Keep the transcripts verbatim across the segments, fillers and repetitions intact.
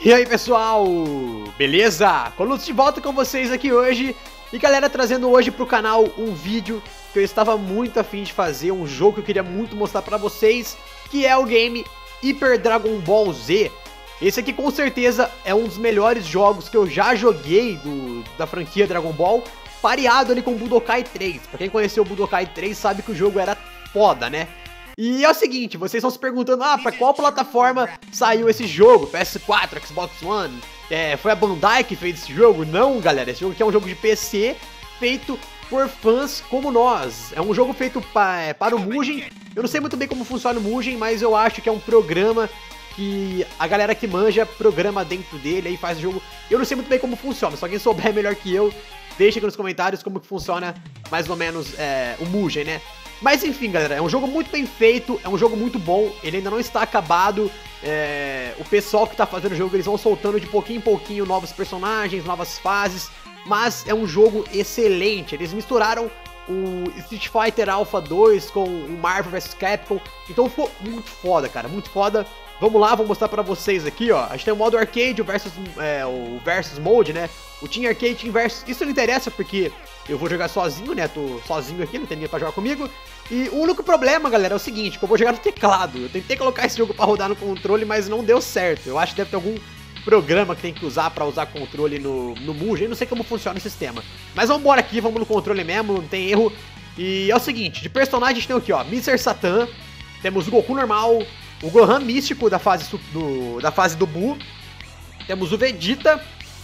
E aí pessoal, beleza? Colutos de volta com vocês aqui hoje. E galera, trazendo hoje pro canal um vídeo que eu estava muito afim de fazer, um jogo que eu queria muito mostrar pra vocês, que é o game Hyper Dragon Ball Z. Esse aqui com certeza é um dos melhores jogos que eu já joguei do, da franquia Dragon Ball, pareado ali com Budokai três. Pra quem conheceu o Budokai três sabe que o jogo era foda, né? E é o seguinte, vocês estão se perguntando, ah, pra qual plataforma saiu esse jogo? P S quatro, Xbox One? É, foi a Bandai que fez esse jogo? Não, galera, esse jogo aqui é um jogo de P C feito por fãs como nós. É um jogo feito pa, é, para o Mugen. Eu não sei muito bem como funciona o Mugen, mas eu acho que é um programa que a galera que manja programa dentro dele e faz o jogo. Eu não sei muito bem como funciona, se alguém souber melhor que eu, deixa aqui nos comentários como que funciona mais ou menos é, o Mugen, né? Mas enfim, galera, é um jogo muito bem feito, é um jogo muito bom, ele ainda não está acabado, é... o pessoal que está fazendo o jogo, eles vão soltando de pouquinho em pouquinho novos personagens, novas fases, mas é um jogo excelente. Eles misturaram o Street Fighter Alpha dois com o Marvel versus. Capcom, então ficou muito foda, cara, muito foda. Vamos lá, vou mostrar pra vocês aqui, ó. A gente tem o modo arcade, o versus, é, o versus mode, né? O Team Arcade, Team Versus. Isso não interessa porque eu vou jogar sozinho, né? Tô sozinho aqui, não tem ninguém pra jogar comigo. E o único problema, galera, é o seguinte, que eu vou jogar no teclado. Eu tentei colocar esse jogo pra rodar no controle, mas não deu certo. Eu acho que deve ter algum programa que tem que usar pra usar controle no, no Mugen. Eu não sei como funciona o sistema. Mas vamos embora aqui, vamos no controle mesmo, não tem erro. E é o seguinte, de personagem a gente tem aqui, ó, mister Satan. Temos o Goku normal, o Gohan místico da fase do, da fase do Buu. Temos o Vegeta,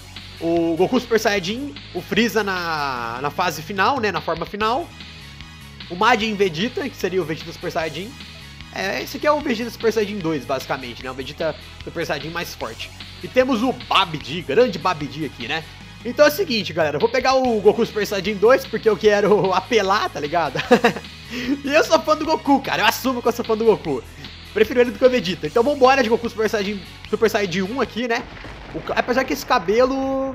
o Goku Super Saiyajin, o Freeza na, na fase final, né, na forma final. O Majin Vegeta, que seria o Vegeta Super Saiyajin. É, esse aqui é o Vegeta Super Saiyajin dois, basicamente, né, o Vegeta Super Saiyajin mais forte. E temos o Babidi, grande Babidi aqui, né. Então é o seguinte, galera, eu vou pegar o Goku Super Saiyajin dois porque eu quero apelar, tá ligado? E eu sou fã do Goku, cara, eu assumo que eu sou fã do Goku. Prefiro ele do que o Vegeta. Então vambora de Goku Super Saiyajin, Super Saiyajin um aqui, né? O, apesar que esse cabelo...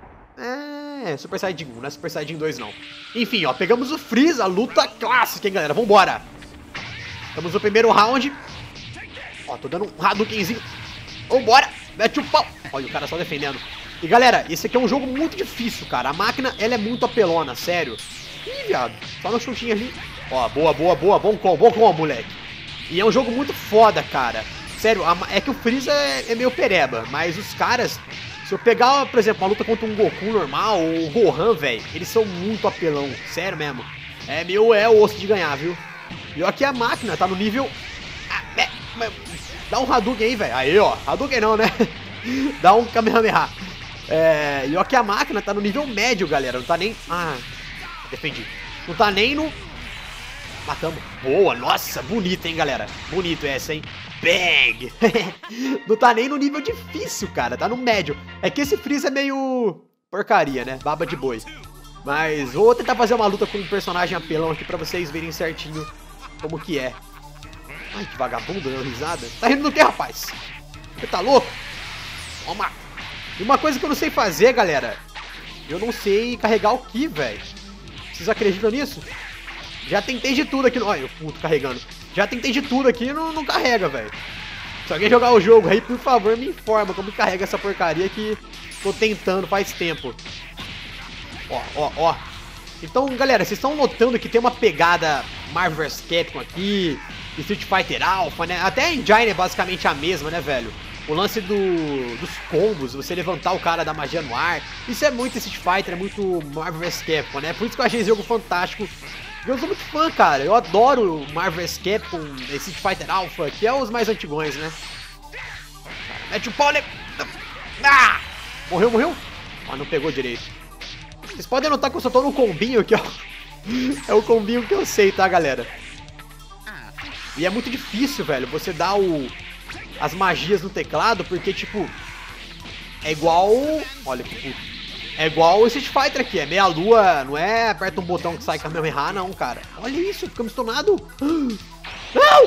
É... Super Saiyajin um, não é Super Saiyajin dois não. Enfim, ó, pegamos o Freeza, luta clássica, hein, galera? Vambora! Estamos no primeiro round. Ó, tô dando um Hadoukenzinho. Vambora! Mete o pau! Olha o cara só defendendo. E galera, esse aqui é um jogo muito difícil, cara. A máquina, ela é muito apelona, sério. Ih, viado. Só no chutinho ali. Ó, boa, boa, boa. Bom com, bom com, moleque. E é um jogo muito foda, cara. Sério, é que o Freeza é, é meio pereba, mas os caras, se eu pegar, por exemplo, uma luta contra um Goku normal ou o Gohan, velho, eles são muito apelão, sério mesmo. É meio é o osso de ganhar, viu? E ó, aqui a máquina tá no nível... Ah, é, dá um Hadouken aí, velho. Aí, ó, Hadouken não, né? Dá um Kamehameha. É, e ó, aqui a máquina tá no nível médio, galera, não tá nem... Ah, defendi. Não tá nem no... Matamos. Boa, nossa, bonito, hein, galera. Bonito essa, hein. Bang. Não tá nem no nível difícil, cara. Tá no médio. É que esse Freeza é meio porcaria, né? Baba de boi. Mas vou tentar fazer uma luta com um personagem apelão aqui pra vocês verem certinho como que é. Ai, que vagabundo, deu risada. Tá rindo do que, rapaz? Você tá louco? Toma. E uma coisa que eu não sei fazer, galera. Eu não sei carregar o Ki, velho. Vocês acreditam nisso? Já tentei de tudo aqui no... Olha, o puto carregando. Já tentei de tudo aqui e não, não carrega, velho. Se alguém jogar o jogo aí, por favor, me informa como carrega essa porcaria que tô tentando faz tempo. Ó, ó, ó. Então, galera, vocês estão notando que tem uma pegada Marvel versus. Capcom aqui, Street Fighter Alpha, né? Até a engine é basicamente a mesma, né, velho? O lance do, dos combos, você levantar o cara da magia no ar. Isso é muito Street Fighter, é muito Marvel versus. Capcom, né? Por isso que eu achei esse jogo fantástico. Eu sou muito fã, cara. Eu adoro o Marvel versus. Capcom, Street Fighter Alpha, que é os mais antigões, né? Mete o pau, né? Ah! Morreu, morreu? Ah, não pegou direito. Vocês podem notar que eu só tô no combinho aqui, ó. É o combinho que eu sei, tá, galera? E é muito difícil, velho, você dar o... as magias no teclado, porque, tipo... É igual... Olha que puto. É igual o Street Fighter aqui, é meia lua, não é aperta um botão que sai Kamehameha, não, cara. Olha isso, ficamos estonados. Não!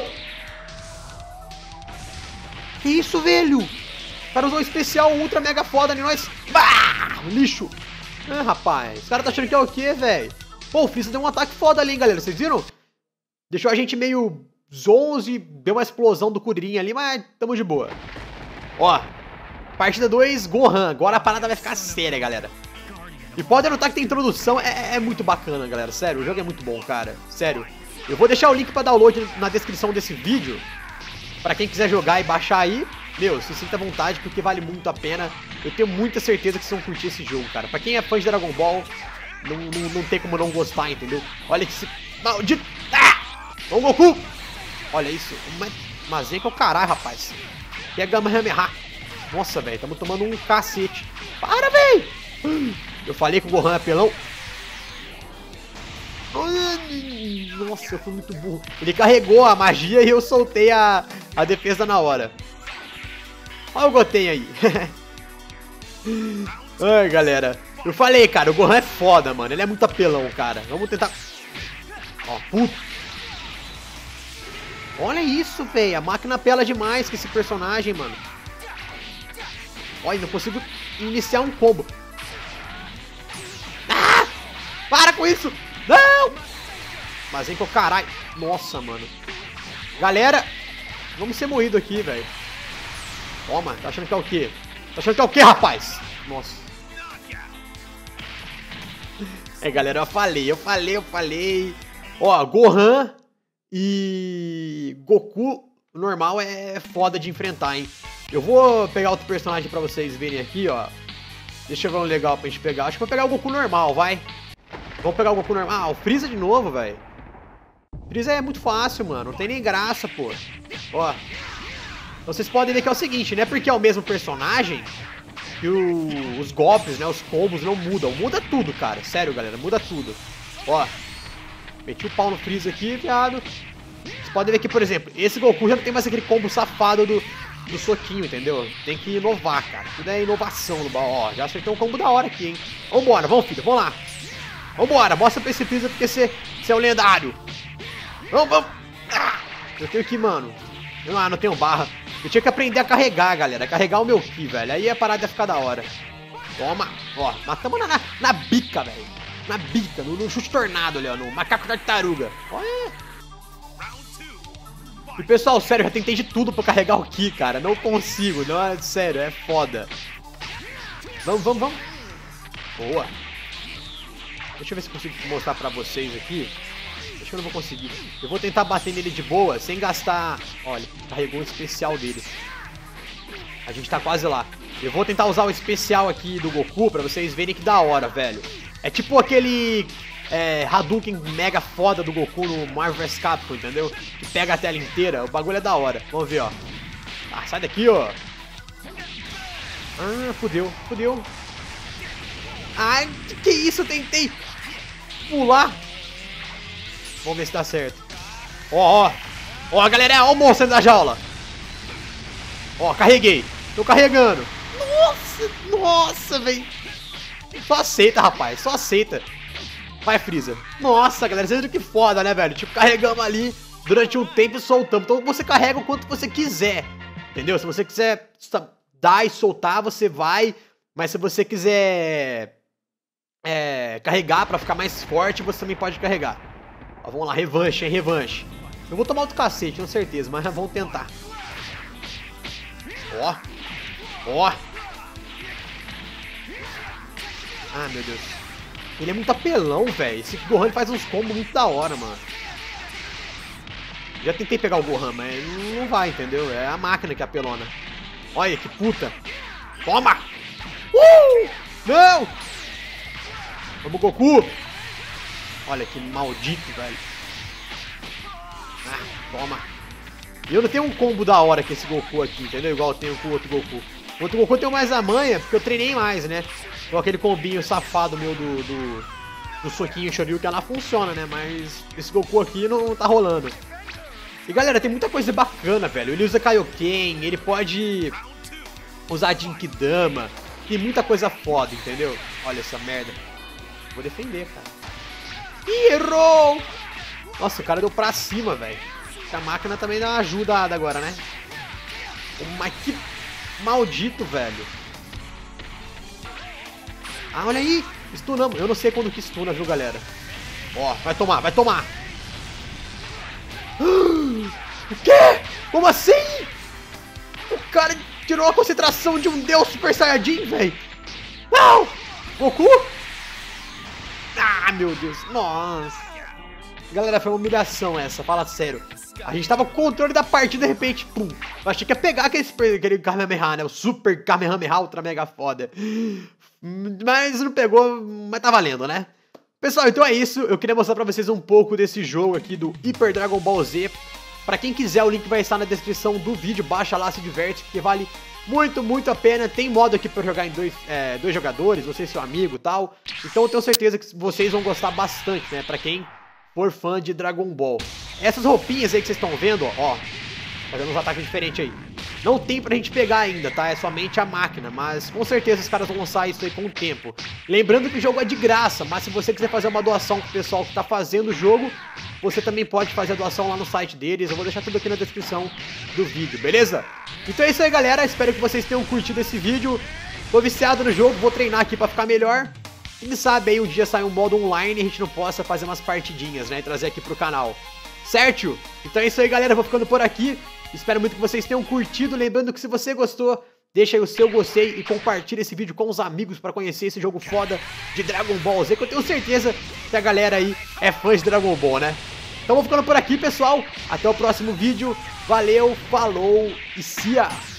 Que isso, velho? O cara usou um especial ultra mega foda em nós. Bah! Lixo. Ah, rapaz, os caras tá achando que é o quê, velho? Pô, o Freeza deu um ataque foda ali, hein, galera, vocês viram? Deixou a gente meio zonzo, deu uma explosão do Kuririn ali, mas tamo de boa. Ó. Partida dois, Gohan. Agora a parada vai ficar séria, galera. E pode anotar que tem introdução, é, é muito bacana, galera. Sério, o jogo é muito bom, cara. Sério. Eu vou deixar o link pra download na descrição desse vídeo. Pra quem quiser jogar e baixar aí. Meu, se sinta à vontade, porque vale muito a pena. Eu tenho muita certeza que vocês vão curtir esse jogo, cara. Pra quem é fã de Dragon Ball, não, não, não tem como não gostar, entendeu? Olha que esse maldito... Ah! Vamos, Goku! Olha isso. Mazenka é o caralho, rapaz. Pega a Kamehameha. Nossa, velho, estamos tomando um cacete. Para, velho! Eu falei que o Gohan é apelão. Nossa, eu fui muito burro. Ele carregou a magia e eu soltei a, a defesa na hora. Olha o Goten aí. Ai, galera. Eu falei, cara, o Gohan é foda, mano. Ele é muito apelão, cara. Vamos tentar... Ó, puto. Olha isso, velho. A máquina apela demais com esse personagem, mano. Olha, não consigo iniciar um combo. Ah! Para com isso! Não! Mas vem com o caralho. Nossa, mano. Galera, vamos ser moído aqui, velho. Toma, tá achando que é o quê? Tá achando que é o quê, rapaz? Nossa. É, galera, eu falei, eu falei, eu falei. Ó, Gohan e Goku normal é foda de enfrentar, hein? Eu vou pegar outro personagem pra vocês verem aqui, ó. Deixa eu ver um legal pra gente pegar. Acho que vou pegar o Goku normal, vai. Vamos pegar o Goku normal. Ah, o Freeza de novo, velho. Freeza é muito fácil, mano. Não tem nem graça, pô. Ó. Vocês podem ver que é o seguinte, né? Porque é o mesmo personagem que o, os golpes, né? Os combos não mudam. Muda tudo, cara. Sério, galera. Muda tudo. Ó. Meti o pau no Freeza aqui, viado. Vocês podem ver que, por exemplo, esse Goku já não tem mais aquele combo safado do... do soquinho, entendeu? Tem que inovar, cara. Tudo é inovação no baú. Ó, já acertei um combo da hora aqui, hein? Vambora, vamos, filho, vamos lá. Vambora, mostra pra esse Freeza porque você é o lendário. Vamos, vamos. Ah, eu tenho que, mano. Ah, não tenho barra. Eu tinha que aprender a carregar, galera. Carregar o meu Ki, velho. Aí a parada ia ficar da hora. Toma. Ó, matamos na, na, na bica, velho. Na bica, no, no chute tornado ali, ó. No macaco tartaruga. Olha. E pessoal, sério, eu já tentei de tudo pra carregar o Ki, cara. Não consigo, não é sério, é foda. Vamos, vamos, vamos. Boa. Deixa eu ver se eu consigo mostrar pra vocês aqui. Acho que eu não vou conseguir. Eu vou tentar bater nele de boa, sem gastar... Olha, carregou o especial dele. A gente tá quase lá. Eu vou tentar usar o especial aqui do Goku pra vocês verem que da hora, velho. É tipo aquele... É, Hadouken mega foda do Goku no Marvel versus. Capcom, entendeu? Que pega a tela inteira, o bagulho é da hora. Vamos ver, ó. Ah, sai daqui, ó. Ah, fudeu, fudeu. Ai, que que isso? Eu tentei pular. Vamos ver se dá certo. Ó, ó. Ó, galera, ó o monstro da jaula. Ó, carreguei. Tô carregando. Nossa, nossa, velho. Só aceita, rapaz, só aceita. Vai, Freeza. Nossa, galera, vocês viram que foda, né, velho? Tipo, carregamos ali durante um tempo e soltamos. Então você carrega o quanto você quiser, entendeu? Se você quiser dar e soltar, você vai. Mas se você quiser é, carregar pra ficar mais forte, você também pode carregar. Ó, vamos lá, revanche, hein, revanche. Eu vou tomar outro cacete, com certeza, mas vamos tentar. Ó. Ó. Ah, meu Deus. Ele é muito apelão, velho. Esse Gohan faz uns combos muito da hora, mano. Já tentei pegar o Gohan, mas não vai, entendeu? É a máquina que é apelona. Olha, que puta. Toma! Uh! Não! Vamos, Goku! Olha que maldito, velho. Ah, toma. E eu não tenho um combo da hora com esse Goku aqui, entendeu? Igual eu tenho com o outro Goku. O outro Goku eu tenho mais a manha, porque eu treinei mais, né? Com aquele combinho safado meu do, do, do soquinho Shoryuken lá funciona, né? Mas esse Goku aqui não tá rolando. E galera, tem muita coisa bacana, velho. Ele usa Kaioken, ele pode usar Jinkidama. Tem muita coisa foda, entendeu? Olha essa merda. Vou defender, cara. Ih, errou! Nossa, o cara deu pra cima, velho. A máquina também dá uma ajudada agora, né? Mas que maldito, velho. Ah, olha aí. Stunamos. Eu não sei quando que stuna, viu, galera? Ó, vai tomar, vai tomar. O quê? Como assim? O cara tirou a concentração de um deus Super Saiyajin, velho. Não! Goku? Ah, meu Deus. Nossa. Galera, foi uma humilhação essa, fala sério. A gente tava com o controle da partida, de repente, pum. Eu achei que ia pegar aquele, super, aquele Kamehameha, né? O Super Kamehameha Ultra Mega Foda. Mas não pegou, mas tá valendo, né? Pessoal, então é isso. Eu queria mostrar pra vocês um pouco desse jogo aqui do Hyper Dragon Ball Z. Pra quem quiser, o link vai estar na descrição do vídeo. Baixa lá, se diverte, porque vale muito, muito a pena. Tem modo aqui pra jogar em dois, é, dois jogadores, você e seu amigo e tal. Então eu tenho certeza que vocês vão gostar bastante, né? Pra quem for fã de Dragon Ball. Essas roupinhas aí que vocês estão vendo, ó, fazendo uns ataques diferentes aí. Não tem pra gente pegar ainda, tá? É somente a máquina, mas com certeza os caras vão lançar isso aí com o tempo. Lembrando que o jogo é de graça, mas se você quiser fazer uma doação pro pessoal que tá fazendo o jogo, você também pode fazer a doação lá no site deles. Eu vou deixar tudo aqui na descrição do vídeo, beleza? Então é isso aí, galera. Espero que vocês tenham curtido esse vídeo. Tô viciado no jogo, vou treinar aqui pra ficar melhor. Quem sabe aí um dia sair um modo online e a gente não possa fazer umas partidinhas, né? E trazer aqui pro canal. Certo? Então é isso aí, galera. Eu vou ficando por aqui. Espero muito que vocês tenham curtido. Lembrando que se você gostou, deixa aí o seu gostei e compartilha esse vídeo com os amigos pra conhecer esse jogo foda de Dragon Ball Z, que eu tenho certeza que a galera aí é fã de Dragon Ball, né? Então vou ficando por aqui, pessoal. Até o próximo vídeo. Valeu, falou e sia!